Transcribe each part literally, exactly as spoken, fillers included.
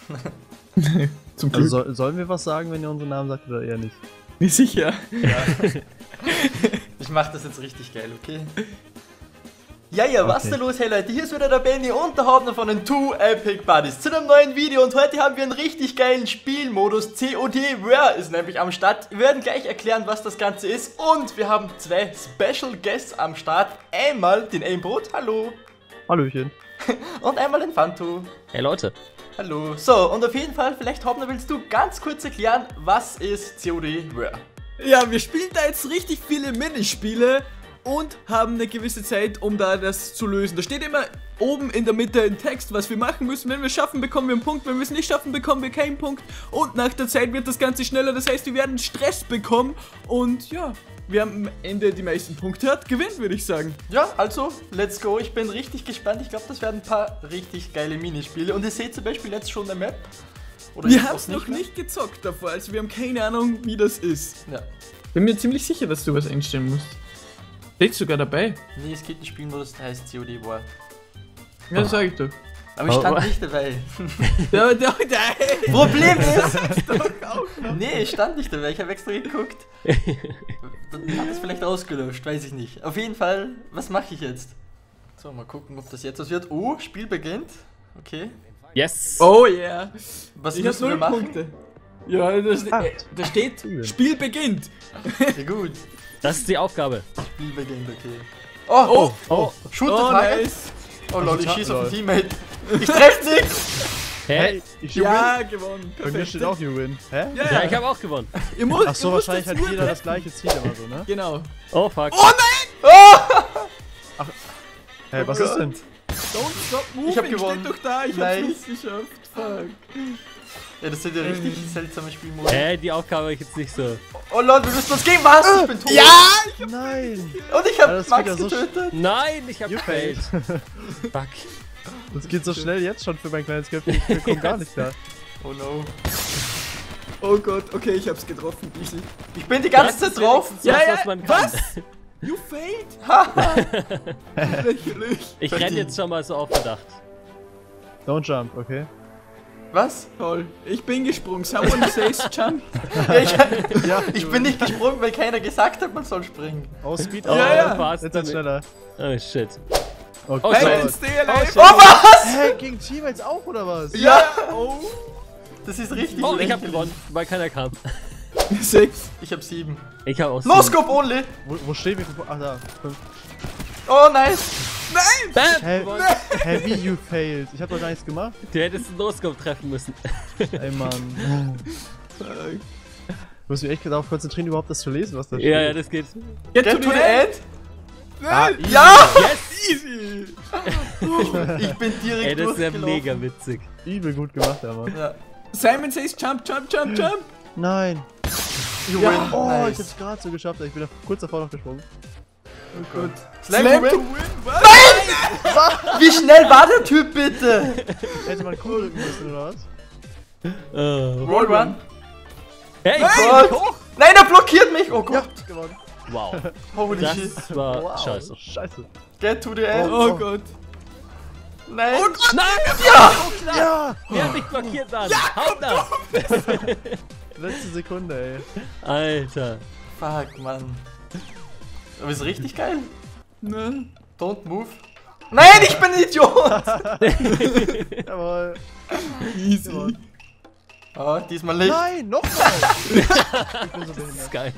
Zum Glück. Also soll, sollen wir was sagen, wenn ihr unseren Namen sagt oder eher nicht? Nicht sicher. Ja. Ich mach das jetzt richtig geil, okay? Ja, ja, was Okay. ist da los? Hey Leute, hier ist wieder der Benny und der Hauptmann von den Two Epic Buddies zu einem neuen Video und heute haben wir einen richtig geilen Spielmodus. C O D Where ist nämlich am Start. Wir werden gleich erklären, was das Ganze ist und wir haben zwei Special Guests am Start. Einmal den Aimbrot, hallo. Hallöchen. Und einmal den Fantu. Hey Leute. Hallo. So, und auf jeden Fall, vielleicht Hauptmann, willst du ganz kurz erklären, was ist C O D Where? Ja, wir spielen da jetzt richtig viele Minispiele und haben eine gewisse Zeit, um da das zu lösen. Da steht immer oben in der Mitte ein Text, was wir machen müssen. Wenn wir es schaffen, bekommen wir einen Punkt. Wenn wir es nicht schaffen, bekommen wir keinen Punkt. Und nach der Zeit wird das Ganze schneller. Das heißt, wir werden Stress bekommen. Und ja, wer am Ende die meisten Punkte hat, gewinnt, würde ich sagen. Ja, also, let's go. Ich bin richtig gespannt. Ich glaube, das werden ein paar richtig geile Minispiele. Und ihr seht zum Beispiel jetzt schon eine Map. Oder Wir jetzt haben auch es noch mehr? nicht gezockt davor, also wir haben keine Ahnung, wie das ist. Ja. Bin mir ziemlich sicher, dass du was einstellen musst. Steht sogar dabei. Nee, es gibt einen Spielmodus, der heißt C O D War. Ja, das sag ich doch. Aber ich Oh, stand oh. nicht dabei. Der, der, der, Problem ist... doch auch noch. Nee, ich stand nicht dabei. Ich habe extra geguckt. Dann hat es vielleicht ausgelöscht, weiß ich nicht. Auf jeden Fall, was mache ich jetzt? So, mal gucken, ob das jetzt was wird. Oh, Spiel beginnt. Okay. Yes. Oh yeah. Was Ich hab müssen wir null machen? Punkte. Ja, da, ste Ah. äh, da steht, Spiel beginnt. Ja, gut. Das ist die Aufgabe. Spiel beginnt, okay. Oh, Oh, Oh. Shooter oh Target. nice. Oh lol, ich Ach, schieße auf lol. den Teammate. Ich treff nix. Hä? ich Ja, gewonnen. Bei mir Perfekt. steht auch You Win. Hä? Ja, Ja, ja, ich habe auch gewonnen. ihr müsst, Ach so, ihr müsst wahrscheinlich das hat nur jeder das treffen. gleiche Ziel immer so, ne? Genau. Oh fuck. Oh nein! Hey, was ist denn? Don't stop moving, Ich hab gewonnen. steht doch da, ich Nice. hab's nicht geschafft. Fuck. Ja, das sind ja richtig seltsame Spielmodus. Hä, die Aufgabe habe ich jetzt nicht so. Oh lol, wir müssen uns gegen was? Ich bin tot. Ja! Ich hab Nein! Und ich Ja, hab das Max wird ja so getötet. Nein, ich habe You gefailt. Fuck. Das geht so schnell jetzt schon für mein kleines Köpfchen. Ich komm gar nicht klar. Oh no. Oh Gott, okay, ich hab's getroffen, easy. Ich bin die ganze Das Zeit ist drauf. wenigstens Ja, was, ja, was man kann. was? You failed? Lächerlich. Ich renn jetzt schon mal so auf Verdacht. Don't jump, okay? Was? Toll. Ich bin gesprungen. Someone says jump. Ja, ich, Ja, ich bin nicht gesprungen, weil keiner gesagt hat, man soll springen. Oh, Speed Oh, up. Ja, ja. fast Jetzt wird's damit. schneller. Oh shit. Oh, Oh, Nein, shit. den stay alive. Oh, Oh was? Hä, gegen Teammates auch, oder was? Ja. Oh. Das ist richtig Oh, ich habe lächerlich. gewonnen, weil keiner kam. Sechs. Ich hab sieben. Ich habe auch No sieben. Scope only. Wo, wo stehen wir? Ach, da. Fünf. Oh nice. Nein! Bam! Hä, Gewonnen. hä, wie you failed? Ich hab doch gar nichts gemacht. Du hättest einen No-Scope treffen müssen. Ey, Mann. Ich muss mich echt darauf konzentrieren, überhaupt das zu lesen, was da steht. Ja, ja, das geht. Get, Get to the end. Ah, Nein. Ja. Yes! Easy. Ich bin direkt Ey, das ist ja durchgelaufen. mega witzig. übel gut gemacht, ja, Mann. Ja. Simon says jump, jump, jump, jump. Nein. You Ja. win. Oh, Nice. ich hab's gerade so geschafft. Ich bin da kurz davor noch gesprungen. Oh Gott. Slam, Slam to to win. win. Was? Wie schnell war der Typ bitte? Hätte man Q drücken müssen, oder was? Oh. Roll Run. Hey, Nein. ich komm hoch! Nein, er blockiert mich. Oh Gott. gewonnen. Wow. Holy shit. Das war scheiße. Scheiße. Get to the end. Oh Gott. Nein. Oh Gott. Nein! Ja. Ja! Wer hat mich blockiert dann? Haut da! Letzte Sekunde, ey. Alter. Fuck, Mann. Aber ist richtig geil. Ne? Don't move. Nein, ich bin ein Idiot. Jawohl. Easy. Jawohl. Oh, diesmal nicht. Nein, nochmal! Ich bin so Das behindert. ist geil.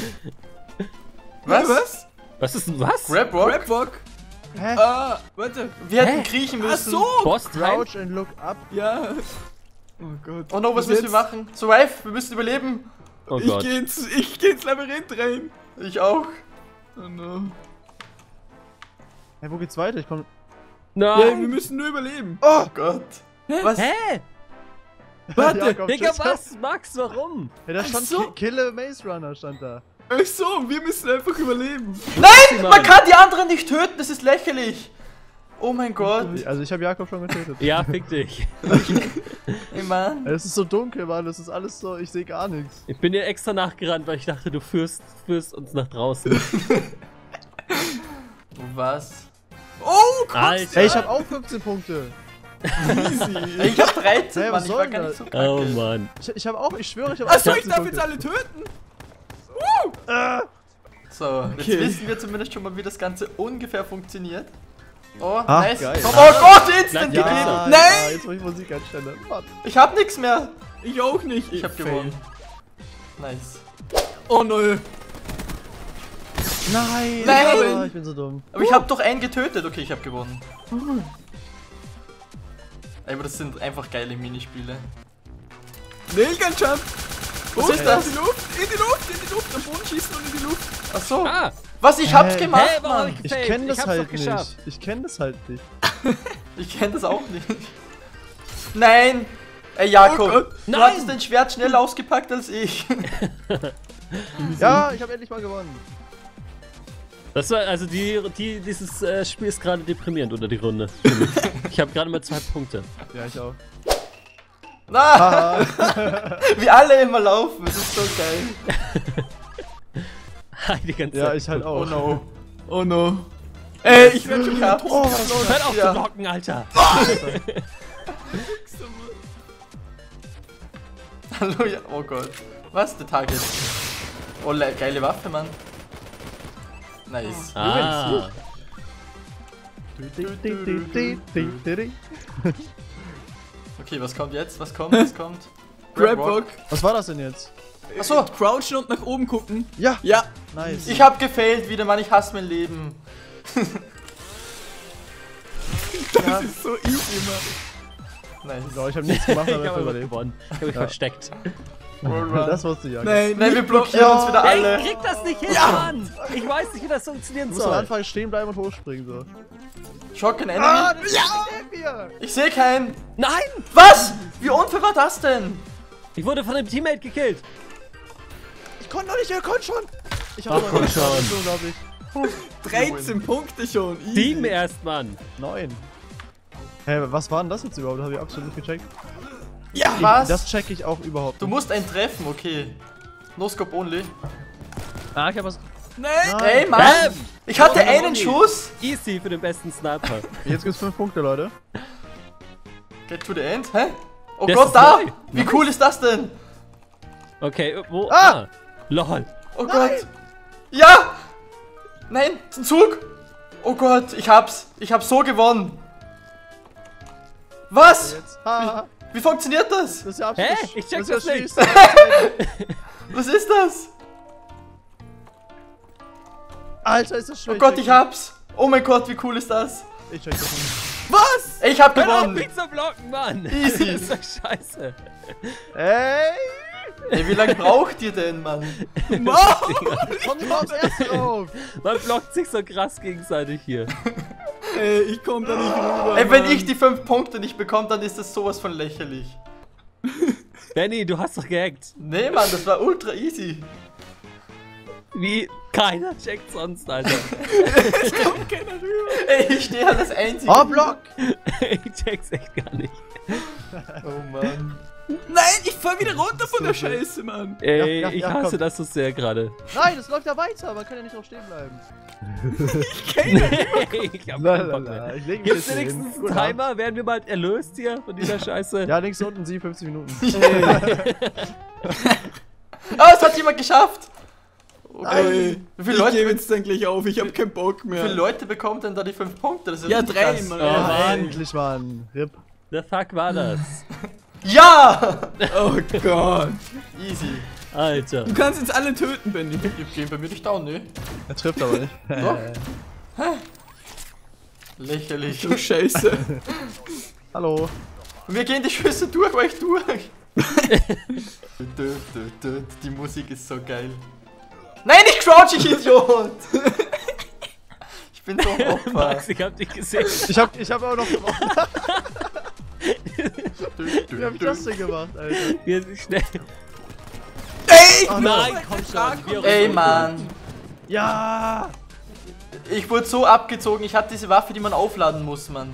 Was? Was? Was ist denn was? Rap Rock? Crabwalk. Hä? Ah, warte. Wir hätten Hä? kriechen Ach müssen. so. Boss Time? Crouch and look up. Ja. Oh Gott. Oh no, was müssen wir machen? Survive, wir müssen überleben. Oh Ich Gott. geh, ins, ich geh ins Labyrinth rein. Ich auch. Oh no. Hey, wo geht's weiter? Ich komm. Ja, wir Nein! müssen nur überleben. Oh Gott. Was? Hä? Warte. Jakob, Digga, tschüss. was? Max, warum? Ja, da stand so. Ki- Kill a Maze Runner, stand da. Ach so, wir müssen einfach überleben. Nein, man kann die anderen nicht töten, das ist lächerlich. Oh mein Gott. Also ich habe Jakob schon getötet. Ja, fick dich. Ey, Mann. Es ist so dunkel, Mann. Es ist alles so, ich sehe gar nichts. Ich bin dir extra nachgerannt, weil ich dachte, du führst, führst uns nach draußen. Was? Oh Gott. Alter. Hey, ich habe auch fünfzehn Punkte. Easy. Ich hab dreizehn, Hey, Mann, was ich soll war denn gar nicht das? so kacke. Oh Mann. Ich, ich habe auch, ich schwöre, ich habe Achso, auch ich darf Punkte. jetzt alle töten. So, jetzt Okay. wissen wir zumindest schon mal, wie das Ganze ungefähr funktioniert. Oh, Ah, nice. geil. Komm, oh Gott, instant Ja. gegeben. Ja, Nein! ja, jetzt muss ich Musik einstellen. Mann. Ich hab nichts mehr. Ich auch nicht. Ich hab Fail. gewonnen. Nice. Oh nö. Nein! Nein! Ah, ich bin so dumm. Aber ich hab doch einen getötet. Okay, ich hab gewonnen. Aber das sind einfach geile Minispiele. Nailgun Jump. Was ist In das? die Luft, in die Luft, in die Luft. Am Boden schießen und in die Luft. Ach so. Ah! Was, ich hab's Hä? gemacht, Hä, warum hab Mann. Ich Fail. kenne Ich das hab's halt doch geschafft. nicht. Ich kenne das halt nicht. Ich kenn das auch nicht. Nein. Ey, Jakob. Oh Gott. Du Nein. hattest dein Schwert schneller ausgepackt als ich. Ja, ich habe endlich mal gewonnen. Das war, also die, die, dieses äh, Spiel ist gerade deprimierend unter die Runde. für mich. Ich habe gerade mal zwei Punkte. Ja, ich auch. Na, wie alle immer laufen. Das ist so geil. Die ganze Ja, Zeit. ich halt auch. Oh no. Oh no. Ey, ich werde schon Ja. tot. Oh, was ist los? Hört auf Ja. zu blocken, Alter! Hallo, ja. Oh Gott. Was? Der Target. Oh, le- geile Waffe, Mann. Nice. Ah, Okay, was kommt jetzt? Was kommt? Was kommt? Grab Rock. Was war das denn jetzt? Achso, Crouchen und nach oben gucken. Ja, Ja. nice. ich hab gefailt wieder, Mann. Ich hasse mein Leben. Das ist so easy, Mann. Nice. So, ich habe nichts gemacht, ich aber ich habe überlebt. gewonnen. Ich habe mich Ja. versteckt. Das wusste ich ja. Nein, Nein, wir nicht blockieren uns wieder Ey, alle. ich krieg das nicht hin, Ja. Mann! Ich weiß nicht, wie das funktionieren Du musst am soll. Anfang stehen bleiben und hochspringen so. Shock an Ah, Enemy. das ist mir! Ich sehe keinen. Nein! Was? Wie unfair war das denn? Ich wurde von einem Teammate gekillt. Ich konnte noch nicht, er konnte schon! Ich Ach, hab komm noch schon. Das ist unglaublich. dreizehn Punkte schon. Easy. Sieben erst, Mann. Neun. Hä, was war denn das jetzt überhaupt? Hab ich absolut nicht gecheckt. Ja. Was? Das check ich auch überhaupt Du nicht. musst einen treffen, okay. No scope only. Ah, ich hab was. Nein. Ey, Mann. Bam! Ich hatte Oh, einen Ronny. Schuss. Easy für den besten Sniper. Jetzt gibt's fünf Punkte, Leute. Get to the end. Hä? Oh Das Gott, ist da. neu. Wie cool ist das denn? Okay, wo? Ah! Ah! Lol. Oh Gott. Ja. Nein, ist ein Zug. Oh Gott, ich hab's. Ich hab so gewonnen. Was? Jetzt. Ha, Wie funktioniert das? das ist ja Hä? absolut. Ich check ist ja das nicht. schließlich. Was ist das? Alter, ist das schwer. Oh Gott, ich hab's. Oh mein Gott, wie cool ist das? Ich check das nicht. Was? Ich hab Hör auf, gewonnen. mich zu blocken, Mann! Easy. Das ist doch scheiße. Ey! Ey, wie lange braucht ihr denn, Mann? Wow. Komm mal aufs erste drauf! Man blockt sich so krass gegenseitig hier. Ey, ich komm da nicht rüber. Ey, wenn Mann. ich die fünf Punkte nicht bekomme, dann ist das sowas von lächerlich. Benny, du hast doch gehackt. Nee, Mann, das war ultra easy. Wie keiner checkt sonst, Alter. kommt keiner rüber. Ey, ich stehe halt das Einzige. Oh, Block! Ich check's echt gar nicht. Oh Mann. Nein, ich fall wieder runter von der Scheiße, Mann. Ey, Ja, ja, ich ja, hasse komm. das so sehr gerade. Nein, das läuft ja weiter, man kann ja nicht drauf stehen bleiben. Ich hab keinen Bock mehr. Ich leg mich Gibt's jetzt hier wenigstens hin. einen Timer? Werden wir bald erlöst hier von dieser Scheiße? Ja, links unten siebenundfünfzig Minuten. Oh, es hat jemand geschafft. Okay. Ey, Wie viele ich Leute, gebe jetzt dann gleich auf, ich hab keinen Bock wie mehr. viele Leute bekommen denn da die fünf Punkte? Das ist Ja, richtig drei, krass. Mann. Oh, Ja, Mann. endlich, Mann. Rip. The fuck war das? Ja! Oh Gott. Easy. Alter. Du kannst jetzt alle töten, Benny. Die gehen bei mir nicht down, ne? Er trifft aber nicht. Doch. Lächerlich. Du Scheiße. Hallo. Wir gehen die Schüsse durch euch durch. Dö, dö, dö. Die Musik ist so geil. Nein, ich crouch, ich Idiot! Ich bin so ein Opfer. Max, ich hab dich gesehen. Ich hab, ich hab auch noch gemacht. Dö, Wie dö, hab ich dö. das denn gemacht, Alter? Wir sind schnell. Ey, ich Oh, Nein, muss komm jetzt schon. fragen. Wie auch Ey, immer. Mann. Ja! Ich wurde so abgezogen, ich hatte diese Waffe, die man aufladen muss, Mann.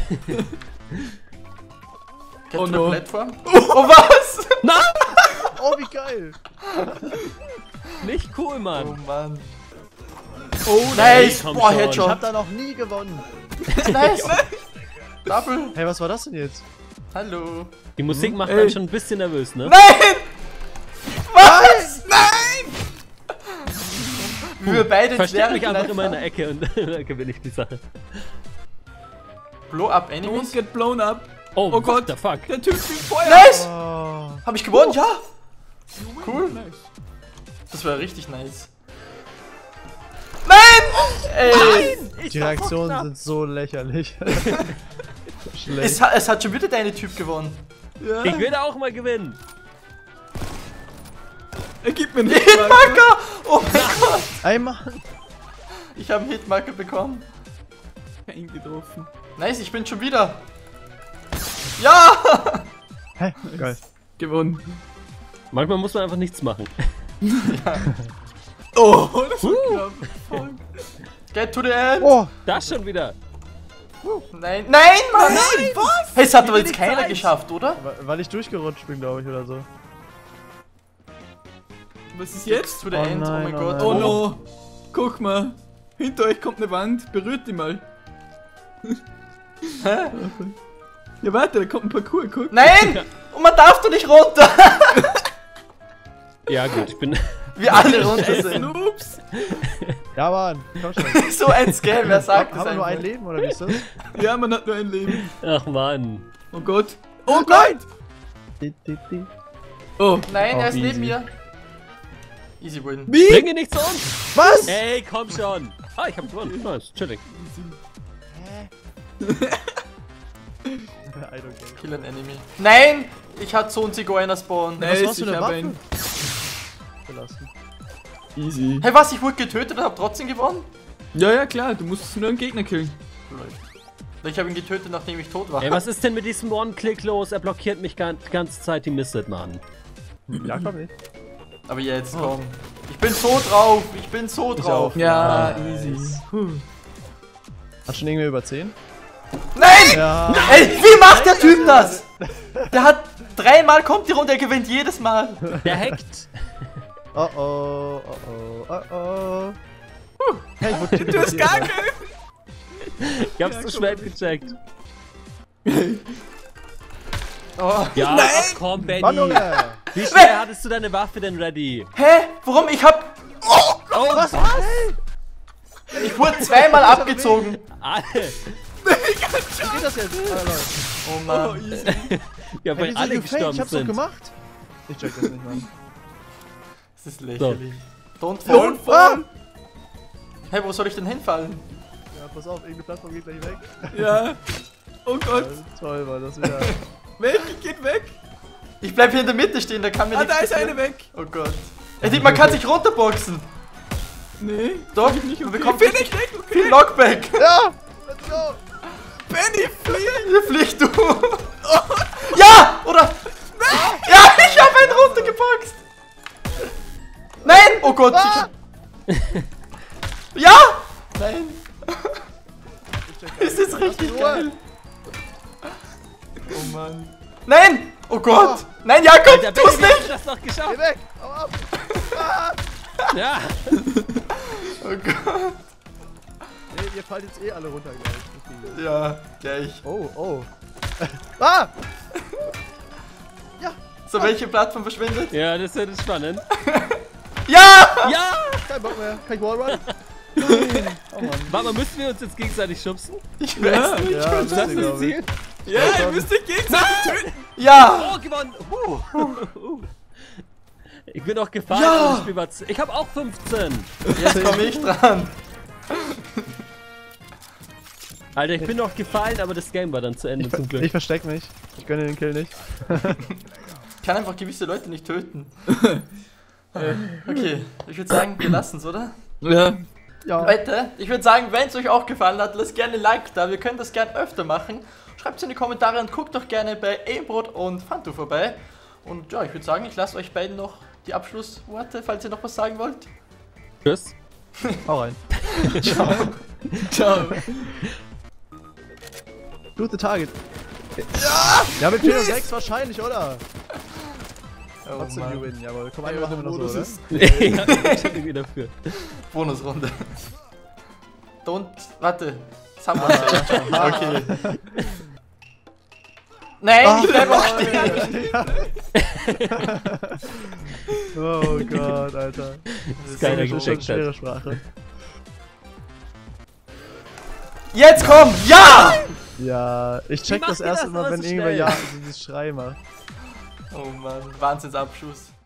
Get Oh to no. the platform. Oh, was? Oh, wie geil! Nicht cool, Oh, Mann. Mann. Oh, Nice. komm Boah, schon. Ich Headshot. hab da noch nie gewonnen. Nice. Double. Hey, was war das denn jetzt? Hallo. Die Musik macht Ey. dann schon ein bisschen nervös, ne? Nein! Was? Nein! Wie wir beide Versteck ins mich Leere einfach immer in hinein- der Ecke und dann gewinne ich die Sache. Blow up Don't enemies. get blown up. Oh, Oh what Gott. the fuck? Der Typ fliegt Feuer. Nice! Oh. Hab ich gewonnen? Ja! Cool. Nice. Das war richtig nice. Nein! Ey! Die Reaktionen sind so lächerlich. Schlecht. Es hat, es hat schon wieder deine Typ gewonnen. Ja. Ich will auch mal gewinnen. Er gibt mir nicht. Hitmarker! Oh mein Gott! Einmal. Ich habe einen Hitmarker bekommen. Kein getroffen. Nice, ich bin schon wieder. Ja! Hey, geil. Gewonnen. Manchmal muss man einfach nichts machen. Oh, das war knapp. Fuck. Get to the end! Oh, Das schon wieder. Nein, nein, Mann! Nein, was? Hey, es hat aber jetzt wenig keiner Zeit. geschafft, oder? wa- weil ich durchgerutscht bin, glaube ich, oder so. Was ist jetzt? To the Oh end, oh nein, mein oh Gott. nein. Oh no. Guck mal. Hinter euch kommt eine Wand. Berührt die mal. Hä? Ja, warte, da kommt ein Parcours. Guck. Nein! Und man darf doch nicht runter! Ja gut, ich bin... Wir alle runter sind. Ups. Ja, Mann, komm schon. So ein Scam, wer sagt Haben das wir nur ein einfach? Leben, oder wie ist das? Ja, man hat nur ein Leben. Ach Mann. Oh Gott. Oh Gott. Di, di, di. Oh. Nein, er Oh, ist neben easy. mir. Easy win. Wie? Bring ihn nicht zu uns. Was? Ey, komm schon. Ah, ich hab gewonnen. Nice, chillig. I don't care. Kill an enemy. Nein! Ich hatte so einen Zigeuner spawn. Nice, Was machst du ich denn hab Waffen? einen. Gelassen. Easy. Hey, was? Ich wurde getötet und hab trotzdem gewonnen? Ja, ja, klar. Du musst nur einen Gegner killen. Ich habe ihn getötet, nachdem ich tot war. Ey, was ist denn mit diesem One-Click los? Er blockiert mich gan- die ganze Zeit, die Misset, Mann. Ja, komm nicht. Aber jetzt, komm. Ich bin so drauf. Ich bin so Ich drauf. auch. Ja, Nice. easy. Puh. Hat schon irgendwer über zehn? Nein! Ja. Ey, wie macht der Typ das? Der hat dreimal kommt die Runde, er gewinnt jedes Mal. Der hackt. Oh oh, oh oh, oh oh. Hey, ich wurde Du hast gar keinen. Ich hab's zu spät gecheckt. Oh. Ja, Nein! ach komm, Benny. Mann, Junge! Wie schnell hattest du deine Waffe denn ready? Hä? Warum? Ich hab. Oh, was? Ich wurde zweimal abgezogen. Alle. Wie geht das jetzt? Ah, Leute. Oh Oh, Mann. easy. Ja, Hey, weil wieso alle gefaked? Ich gestorben hab's doch sind. gemacht. Ich check das nicht, Mann. Das ist lächerlich. Don't fall. Don't fall. Hey, wo soll ich denn hinfallen? Ja, pass auf, irgendeine Plattform geht gleich weg. Ja. Oh Gott. Ja, toll, war das wieder. Weg, geht weg. Ich bleib hier in der Mitte stehen, da kann mir Ah, nichts da ist passieren. eine weg. Oh Gott. Ey, die- man kann sich runterboxen. Nee. Doch, Nicht man okay. bekommt Bin ich richtig weg, viel okay. Knockback. Ja! Let's go! Benny, flieh. Hier fliegst du. Ja! Oder? Ja, ich hab einen runtergeboxt. Nein! Oh Gott. Ah! Ja! Nein. Ist das richtig Ruhe. geil? Oh Mann. Nein! Oh Gott! Nein, Jakob, Der tu's Benny hat nicht! das noch Geh geschafft. weg! Hau ab! Ja. Oh Gott. Nee, ihr fallt jetzt eh alle runter gleich. Ja, gleich. Oh, oh. Ah! So, welche Plattform verschwindet? Ja, das wird spannend. Ja! Ja! Kein Bock mehr. Kann ich Wallrun? Oh Mann. Warte mal, müssen wir uns jetzt gegenseitig schubsen? Ich Ja. weiß nicht. Ja, Ist das lustig, das glaub ich. Ziel? Ja, ihr müsst dich gegenseitig töten. Ja! Oh, gewonnen! Uh. Ich bin auch gefallen, Ja. aber das Spiel war z- Ich hab auch fünfzehn! Jetzt komme ich dran. Alter, ich bin noch gefallen, aber das Game war dann zu Ende zum Glück. Ich versteck mich. Ich gönne den Kill nicht. Ich kann einfach gewisse Leute nicht töten. Okay, ich würde sagen, wir lassen's, oder? Ja. Ja. Leute, ich würde sagen, wenn es euch auch gefallen hat, lasst gerne ein Like da. Wir können das gerne öfter machen. Schreibt es in die Kommentare und guckt doch gerne bei Aimbrot und Fantu vorbei. Und ja, ich würde sagen, ich lasse euch beiden noch die Abschlussworte, falls ihr noch was sagen wollt. Tschüss. Hau rein. Ciao. Ciao. Shoot the target. Ja! Ja, mit vier und sechs wahrscheinlich, oder? Oh Trotzdem you Mann. win. Jawohl, komm, Ey, eine machen wir noch so, Modus oder? ist- Ja, ich bin irgendwie dafür. Bonusrunde. Don't. Warte. Das haben wir. Okay. Nein, Ah, ich bleib auch stehen. Oh Gott, Alter. Das ist keiner Das ist schon eine gecheckt schwere hat. Sprache. Jetzt komm! Ja! Ja, ich check macht das ihr erst das immer, immer wenn so irgendwer schnell? ja dieses Schrei macht. Oh Mann, Wahnsinnsabschuss.